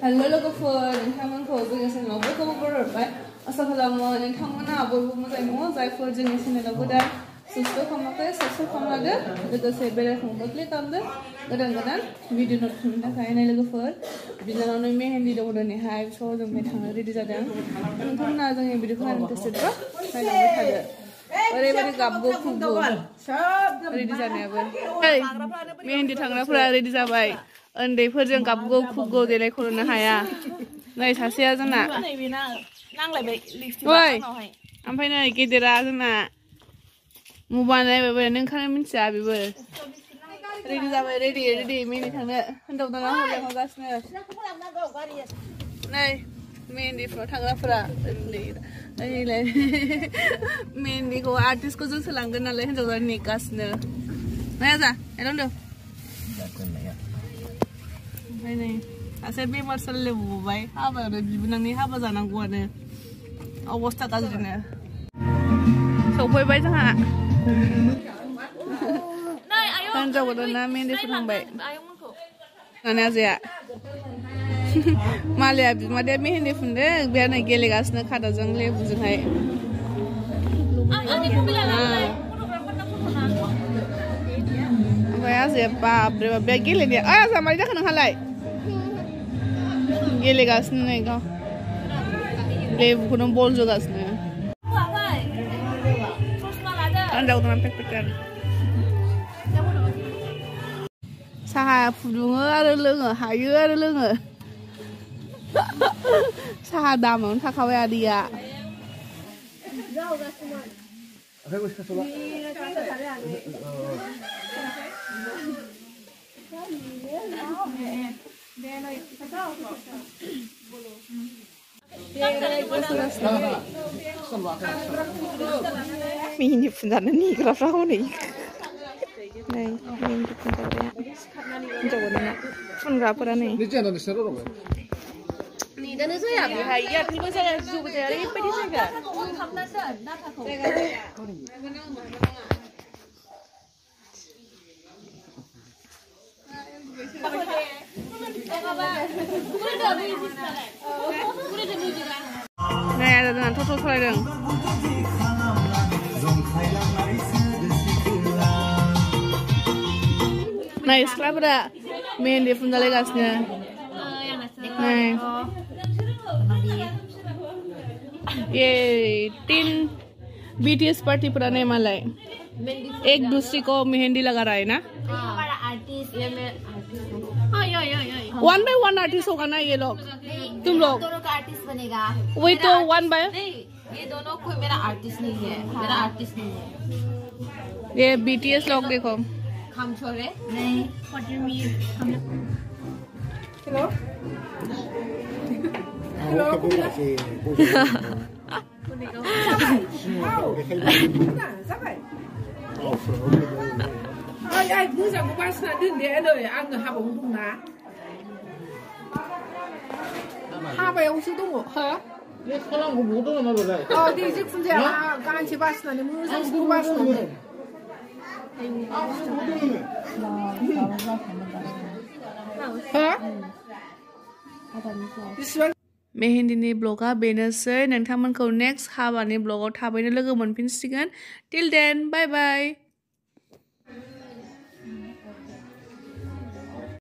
Hello लोगोफोर नोंथांमोनखौ जोंनि चेनेलाव बयखौबो बरायबाय आसा खालामो नोंथांमोना बयबो मोजाङै दङ जायफोर जोंनि चेनेलाव गोदान साबस्क्राइब खालामाखै साबस्क्राइब खालामदो लोगोसे बेल आइकनखौ क्लिक खालामदो गोदान भिडिअ नोटिफिकेसन थाखाय नाय लोगोफोर बिनानावनो मेहेन्दी दङ दिनैहाय स' जों बे थांनो रेडि जादों नोंथांमोना जोंनि भिडिअखौ नायनो इन्टारेस्टेडबा नायलांबाय थादो ओरैबायदि गाबगौ खुबगौ रेडि जानायाबो मेहेन्दी थांग्राफोरा रेडि जाबाय उन्दैफोरजों गाबगौ खुबगौ देलायख'नो हाया नै सासेया जोंना ओइ ओमफ्राय नै गेदेरा जोंना मबाइल नायबाय नोंखानो मिथिया बेबो रेडि जाबाय रेडि मेहेन्दी थांनो हिनजाव दाना हरगासिनो नै मेहेन्दिफ्राव थांग्राफोरा उन्दै मेहेन्दिखौ आर्टिस्टखौ जोंसो लांगोन नालाय हिनजाव दाना नेगासिनो नाया जा एलांदो ओमफ्राय नै सासे बेमार सोलिबोबाय हाबायावनो बिबोनांनि हाबा जानांगौआनो अबस्था गाज्रिनो सफैबाय जोंहा हिनजाव गोदाना मेहेन्दिफोर थांबाय नानि आजाया मालाया बिमादैया मेहेन्दी फुनदों बे नै गेलेगासिनो खादाजों लेबुजोंहाय ओमफ्राय आजाया बाब्रे बाब बे गेलेनाया ओइ आजा मारै जाखो नोंहालाय गेलेगासिनो नै गाव लेबुखौनो बल जोगासिनो हिनजाव गोदाना पेकपेकार साहा फुदुङो आरो लोङो हायो आरो लोङो साहा दामावनो थाखाबाय आदैया मेहेन्दी फुनजानो नेग्राफ्रा हनै नै मेहेन्दी फुनजाग्राया हिनजाव गोदाना फुनग्राफोरा नै नेदानो जाया बेहाय इयारफिलबो जाया जिउबो जाया ओरैबायदि जायगा नै आदा जोंना थ' फरायदों नै सिख्लाफोरा मेहेन्दी फुनजालायगासिनो नै ये 3 BTS पार्टी पूरा नहीं माला है एक दूसरे को मेहंदी लगा रहा है ना हमारा आर्टिस्ट ये मैं वन बाय वन आर्टिस्ट होगा ना ये लोग तुम लोग दोनों का आर्टिस्ट बनेगा वही तो वन बाय ये दोनों कोई मेरा आर्टिस्ट नहीं है मेरा आर्टिस्ट नहीं है ये BTS लोग देखो हम छोड़े नहीं hello Hello. Ai cứ rằng có bác sĩ đến để đời ăn người hai bông tung ná. Hai bông sư tung hả? Cái 사람 그 못 오나 보다. 네 지금 진짜 간치 bác sĩ này muốn sang school bác sĩ này. hả? मेहेन्दीनि ब्लगा बेनोसै नोंथांमोनखौ next हाबानि ब्लगाव थाबैनो लोगो मोनफिनसिगोन till then bye bye